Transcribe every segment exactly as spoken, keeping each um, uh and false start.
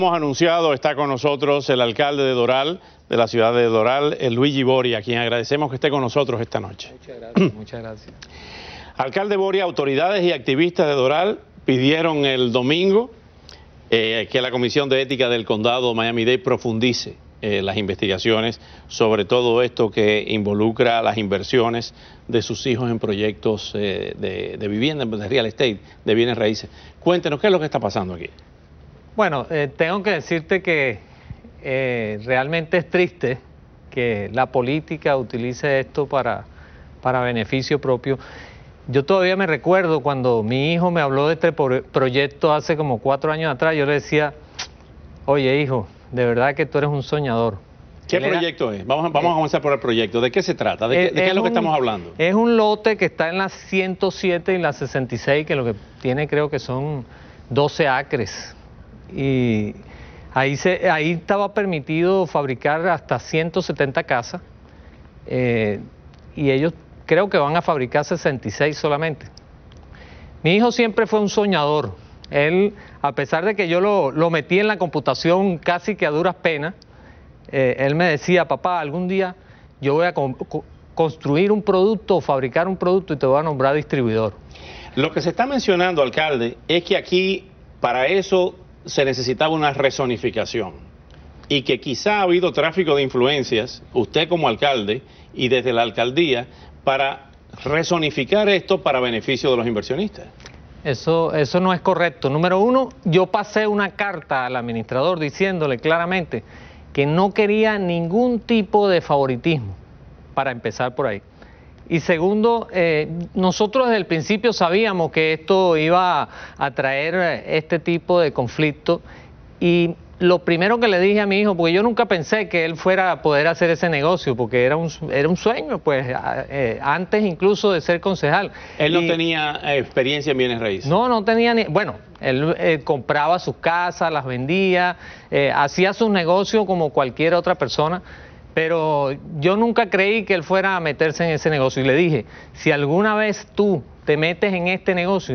Hemos anunciado, está con nosotros el alcalde de Doral, de la ciudad de Doral, el Luigi Boria, a quien agradecemos que esté con nosotros esta noche. Muchas gracias, muchas gracias. Alcalde Boria, autoridades y activistas de Doral pidieron el domingo eh, que la Comisión de Ética del Condado Miami-Dade profundice eh, las investigaciones sobre todo esto que involucra las inversiones de sus hijos en proyectos eh, de, de vivienda, de real estate, de bienes raíces. Cuéntenos, ¿qué es lo que está pasando aquí? Bueno, eh, tengo que decirte que eh, realmente es triste que la política utilice esto para, para beneficio propio. Yo todavía me recuerdo cuando mi hijo me habló de este proyecto hace como cuatro años atrás, yo le decía, oye hijo, de verdad que tú eres un soñador. ¿Qué Él proyecto era, es? Vamos, vamos eh, a comenzar por el proyecto. ¿De qué se trata? ¿De, es, qué, de qué es lo que un, estamos hablando? Es un lote que está en la ciento siete y la sesenta y seis, que lo que tiene creo que son doce acres. Y ahí, se, ahí estaba permitido fabricar hasta ciento setenta casas eh, y ellos creo que van a fabricar sesenta y seis solamente. Mi hijo siempre fue un soñador. Él, a pesar de que yo lo, lo metí en la computación casi que a duras penas, eh, él me decía, papá, algún día yo voy a co co construir un producto, fabricar un producto y te voy a nombrar distribuidor. Lo que se está mencionando, alcalde, es que aquí para eso se necesitaba una rezonificación y que quizá ha habido tráfico de influencias, usted como alcalde y desde la alcaldía, para rezonificar esto para beneficio de los inversionistas. Eso, eso no es correcto. Número uno, yo pasé una carta al administrador diciéndole claramente que no quería ningún tipo de favoritismo, para empezar por ahí. Y segundo, eh, nosotros desde el principio sabíamos que esto iba a traer este tipo de conflicto y lo primero que le dije a mi hijo, porque yo nunca pensé que él fuera a poder hacer ese negocio, porque era un, era un sueño, pues, eh, antes incluso de ser concejal. ¿Él no y, tenía experiencia en bienes raíces? No, no tenía ni... Bueno, él eh, compraba sus casas, las vendía, eh, hacía sus negocios como cualquier otra persona, pero yo nunca creí que él fuera a meterse en ese negocio. Y le dije, si alguna vez tú te metes en este negocio,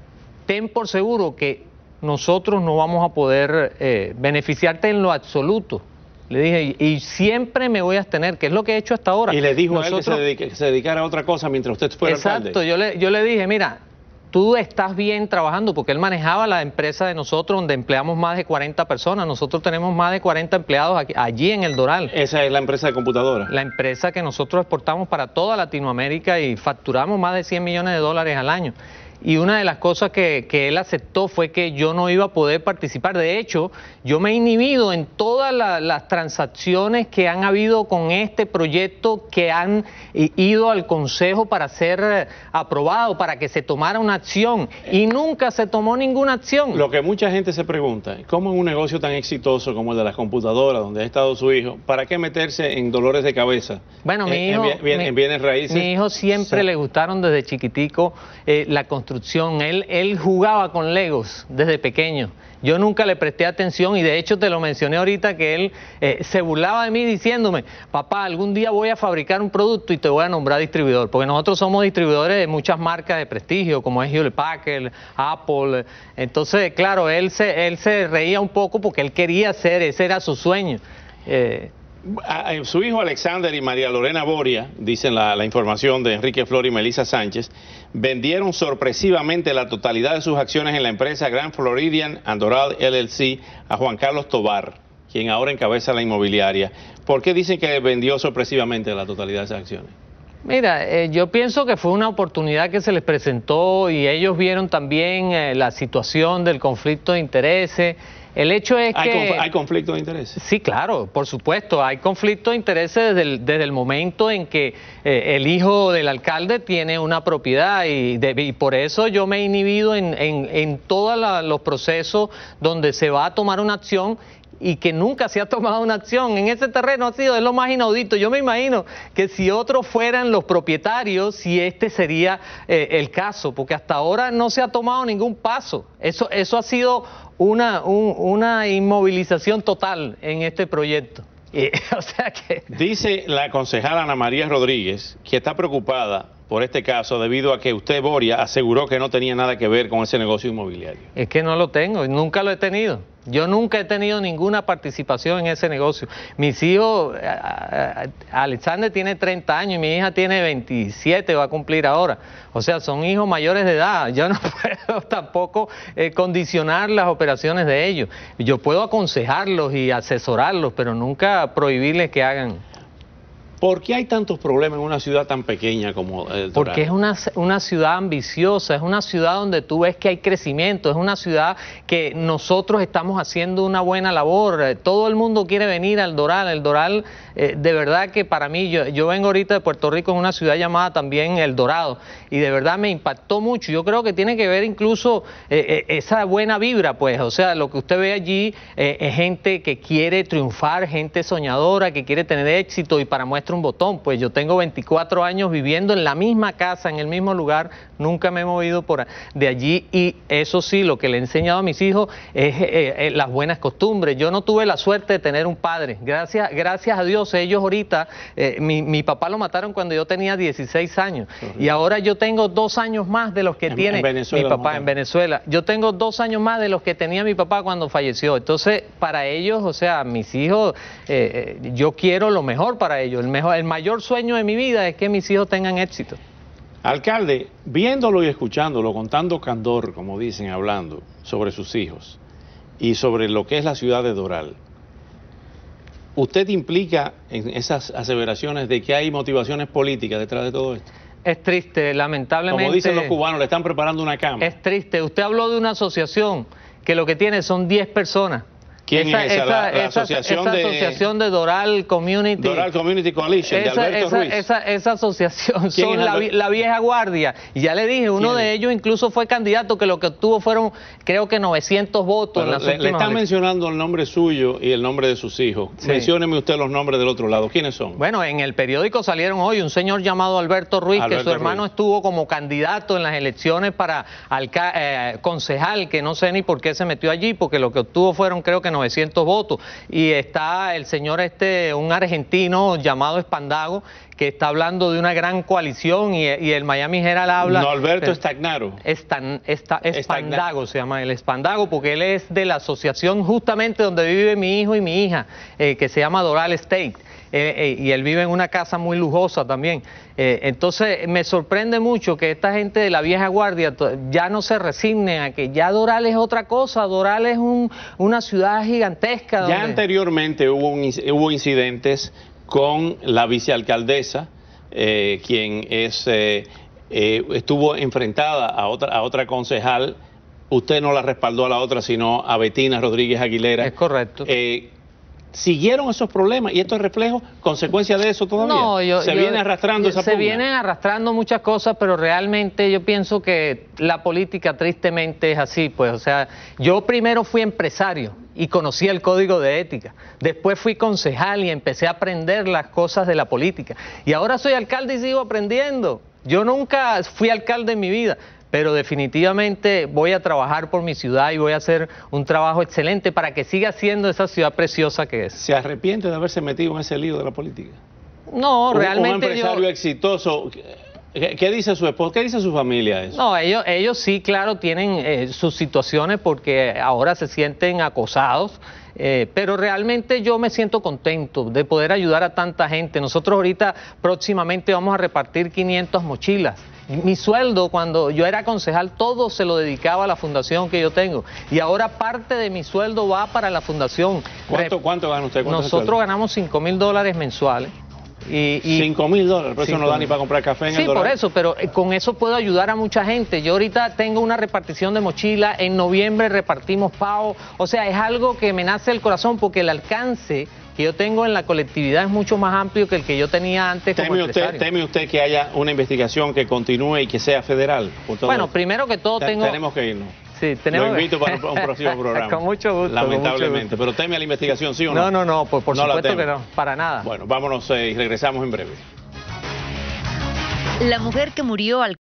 ten por seguro que nosotros no vamos a poder eh, beneficiarte en lo absoluto. Le dije, y, y siempre me voy a abstener, que es lo que he hecho hasta ahora. Y le dijo nosotros, a él que se, dedique, que se dedicara a otra cosa mientras usted fuera alcalde. Exacto, yo le, yo le dije, mira, tú estás bien trabajando, porque él manejaba la empresa de nosotros donde empleamos más de cuarenta personas. Nosotros tenemos más de cuarenta empleados aquí, allí en el Doral. ¿Esa es la empresa de computadora? La empresa que nosotros exportamos para toda Latinoamérica y facturamos más de cien millones de dólares al año. Y una de las cosas que, que él aceptó fue que yo no iba a poder participar. De hecho, yo me he inhibido en todas la, las transacciones que han habido con este proyecto, que han ido al Consejo para ser aprobado, para que se tomara una acción. Y nunca se tomó ninguna acción. Lo que mucha gente se pregunta, ¿cómo en un negocio tan exitoso como el de las computadoras, donde ha estado su hijo, para qué meterse en dolores de cabeza? Bueno, mi en, hijo, en, bien, mi, en bienes raíces. Mi hijo siempre sí. le gustaron desde chiquitico eh, la construcción. Él, él jugaba con Legos desde pequeño. Yo nunca le presté atención y de hecho te lo mencioné ahorita que él eh, se burlaba de mí diciéndome, papá, algún día voy a fabricar un producto y te voy a nombrar distribuidor, porque nosotros somos distribuidores de muchas marcas de prestigio, como es Hewlett Packard, Apple. Entonces, claro, él se, él se reía un poco porque él quería hacer, ese era su sueño. Eh, Su hijo Alexander y María Lorena Boria, dicen la, la información de Enrique Flor y Melissa Sánchez, vendieron sorpresivamente la totalidad de sus acciones en la empresa Grand Floridian and Doral L L C a Juan Carlos Tobar, quien ahora encabeza la inmobiliaria. ¿Por qué dicen que vendió sorpresivamente la totalidad de esas acciones? Mira, eh, yo pienso que fue una oportunidad que se les presentó y ellos vieron también eh, la situación del conflicto de intereses. El hecho es ¿Hay que... ¿Hay conflicto de intereses? Sí, claro, por supuesto. Hay conflicto de intereses desde el, desde el momento en que eh, el hijo del alcalde tiene una propiedad y, de, y por eso yo me he inhibido en, en, en todos la, los procesos donde se va a tomar una acción y que nunca se ha tomado una acción. En ese terreno ha sido, es lo más inaudito. Yo me imagino que si otros fueran los propietarios, si este sería eh, el caso, porque hasta ahora no se ha tomado ningún paso. Eso, eso ha sido una, un, una inmovilización total en este proyecto. Y, o sea que... Dice la concejala Ana María Rodríguez que está preocupada por este caso debido a que usted, Boria, aseguró que no tenía nada que ver con ese negocio inmobiliario. Es que no lo tengo, nunca lo he tenido. Yo nunca he tenido ninguna participación en ese negocio. Mis hijos, Alexander tiene treinta años y mi hija tiene veintisiete, va a cumplir ahora. O sea, son hijos mayores de edad. Yo no puedo tampoco eh, condicionar las operaciones de ellos. Yo puedo aconsejarlos y asesorarlos, pero nunca prohibirles que hagan. ¿Por qué hay tantos problemas en una ciudad tan pequeña como el Doral? Porque es una, una ciudad ambiciosa, es una ciudad donde tú ves que hay crecimiento, es una ciudad que nosotros estamos haciendo una buena labor. Todo el mundo quiere venir al Doral. El Doral, eh, de verdad que para mí, yo, yo vengo ahorita de Puerto Rico en una ciudad llamada también El Dorado, y de verdad me impactó mucho. Yo creo que tiene que ver incluso eh, eh, esa buena vibra, pues, o sea, lo que usted ve allí eh, es gente que quiere triunfar, gente soñadora, que quiere tener éxito, y para muestra un botón, pues yo tengo veinticuatro años viviendo en la misma casa, en el mismo lugar, nunca me he movido por de allí, y eso sí, lo que le he enseñado a mis hijos es eh, eh, las buenas costumbres. Yo no tuve la suerte de tener un padre, gracias, gracias a Dios. Ellos ahorita, eh, mi, mi papá lo mataron cuando yo tenía dieciséis años, y ahora yo tengo dos años más de los que en, tiene en Venezuela, mi papá ¿no? en Venezuela. Yo tengo dos años más de los que tenía mi papá cuando falleció. Entonces, para ellos, o sea, mis hijos, eh, eh, yo quiero lo mejor para ellos. El mejor El mayor sueño de mi vida es que mis hijos tengan éxito. Alcalde, viéndolo y escuchándolo, con tanto candor, como dicen, hablando sobre sus hijos y sobre lo que es la ciudad de Doral, ¿usted implica en esas aseveraciones de que hay motivaciones políticas detrás de todo esto? Es triste, lamentablemente. Como dicen los cubanos, le están preparando una cama. Es triste. Usted habló de una asociación que lo que tiene son diez personas. ¿Quién esa, es esa? esa, la, la esa, asociación, esa de, asociación de Doral Community. Doral Community Coalition, esa, de Alberto esa, Ruiz. Esa, esa asociación son la, la vieja guardia. Y ya le dije, uno de ellos incluso fue candidato, que lo que obtuvo fueron, creo que novecientos votos. En las le, le están elecciones. mencionando el nombre suyo y el nombre de sus hijos. Sí. Mencióneme usted los nombres del otro lado. ¿Quiénes son? Bueno, en el periódico salieron hoy un señor llamado Alberto Ruiz, Alberto que su hermano Ruiz. estuvo como candidato en las elecciones para eh, concejal, que no sé ni por qué se metió allí, porque lo que obtuvo fueron, creo que novecientos votos. Y está el señor este, un argentino llamado Espandago, que está hablando de una gran coalición, y, y el Miami Herald habla... No, Alberto Estagnaro. Estan, esta, Espandago se llama, el Espandago, porque él es de la asociación justamente donde vive mi hijo y mi hija, eh, que se llama Doral Estate. Eh, eh, y él vive en una casa muy lujosa también. Eh, entonces me sorprende mucho que esta gente de la vieja guardia ya no se resigne a que ya Doral es otra cosa. Doral es un, una ciudad gigantesca. Ya donde... anteriormente hubo, un, hubo incidentes con la vicealcaldesa, eh, quien es, eh, eh, estuvo enfrentada a otra, a otra concejal. Usted no la respaldó a la otra, sino a Betina Rodríguez Aguilera. Es correcto. Eh, ¿Siguieron esos problemas? ¿Y esto es reflejo, consecuencia de eso todavía? No, yo, ¿Se yo, viene arrastrando yo, esa Se pugna? vienen arrastrando muchas cosas, pero realmente yo pienso que la política tristemente es así, pues, o sea, yo primero fui empresario y conocí el código de ética, después fui concejal y empecé a aprender las cosas de la política, y ahora soy alcalde y sigo aprendiendo. Yo nunca fui alcalde en mi vida, pero definitivamente voy a trabajar por mi ciudad y voy a hacer un trabajo excelente para que siga siendo esa ciudad preciosa que es. ¿Se arrepiente de haberse metido en ese lío de la política? No, un, realmente un empresario yo... exitoso. ¿Qué, ¿Qué dice su esposa? ¿Qué dice su familia eso? No, ellos, ellos sí, claro, tienen eh, sus situaciones porque ahora se sienten acosados. Eh, pero realmente yo me siento contento de poder ayudar a tanta gente. Nosotros ahorita próximamente vamos a repartir quinientas mochilas. Mi sueldo cuando yo era concejal todo se lo dedicaba a la fundación que yo tengo, y ahora parte de mi sueldo va para la fundación. ¿Cuánto, cuánto gana usted? Nosotros ganamos cinco mil dólares mensuales. Y, y cinco mil dólares, pero eso no da ni para comprar café en sí, el Doral. por eso, pero eh, con eso puedo ayudar a mucha gente. Yo ahorita tengo una repartición de mochila, en noviembre repartimos pavo, o sea, es algo que me nace del corazón porque el alcance que yo tengo en la colectividad es mucho más amplio que el que yo tenía antes como ¿Teme empresario. usted, ¿Teme usted que haya una investigación que continúe y que sea federal? Bueno, primero que todo Te, tengo... Tenemos que irnos. Sí, tenemos... Lo invito para un próximo programa. Con mucho gusto. Lamentablemente. Mucho gusto. ¿Pero teme a la investigación, sí o No, no? no, no, por, por no supuesto que no, para nada. Bueno, vámonos eh, y regresamos en breve. La mujer que murió al